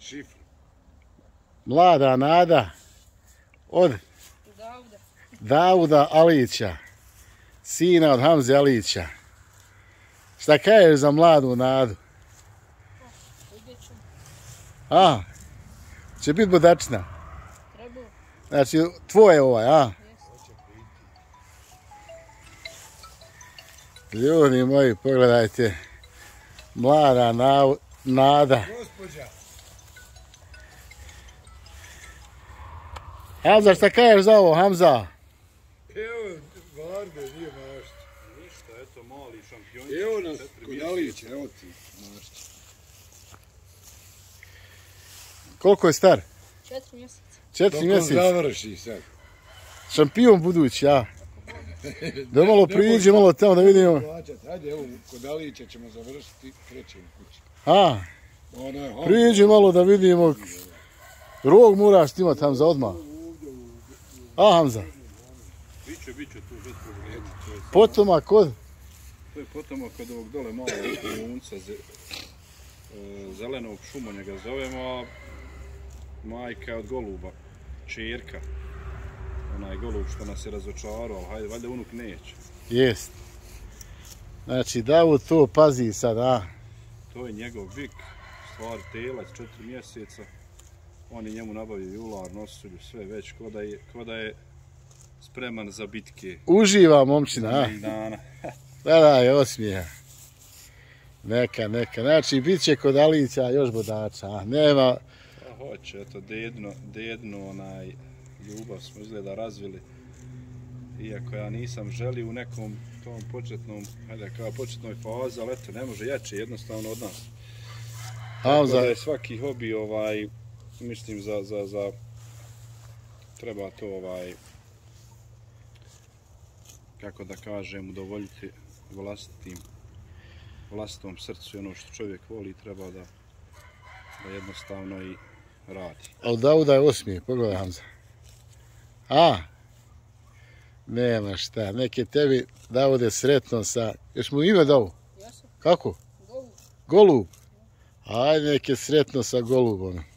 Šifru. Mlada nada od Davuda Alića, sina od Hamze Alića. Šta kažeš za mladu nadu? A, će biti bodačina? Treba. Znači, tvoje ovaj, a? Ljudi moji, pogledajte. Mlada nada. Gospođa. Hamza, šta kažeš za ovo, Hamza? Evo, Varde, nije mašta. Ništa, eto, mali šampion. Evo nas, kod Alića, evo ti mašta. Koliko je star? 4 mjeseca. 4 mjeseca. Dok on završi sad. Šampion budući, ja. Da malo priđe, malo tamo da vidimo. Hajde, evo, kod Alića ćemo završiti, krećemo kući. A, priđe malo da vidimo. Rog moraš imati, Hamza, odmah. A, Hamza? Biće tu već problema. Potomak kod? To je potomak kod ovog dole malo lunca, zelenog šumonja ga zovemo, a majka od goluba, čerka. Onaj golub što nas je razočarao, hajde, valjda unuk neće. Jest. Znači, Davud to pazi sad, a? To je njegov bik, stvari telac, 4 mjeseca. Oni njemu nabavljaju ular, nosulju, sve već, ko da je spreman za bitke. Uživa momčina, a? Dana. Gledaj, osmijeha. Neka. Znači, bit će kod Alića još bodača, a? Nema... Pa hoće, eto, dedno onaj ljubav smo izgleda razvili. Iako ja nisam želio u nekom tom početnom, hajde, kao početnoj fazi, ali eto, ne može jače jednostavno od nas. Tako da je svaki hobi, mislim, za treba to, kako da kažem, udovoljiti vlastitom srcu i ono što čovjek voli treba da jednostavno i radi. Ali Davuda je osmije, pogledaj, Hamza. A? Nema šta, neke tebi Davude sretno sa... Još mu ime dao? Jesu. Kako? Golub. Golub? Ajde, neke sretno sa golubom.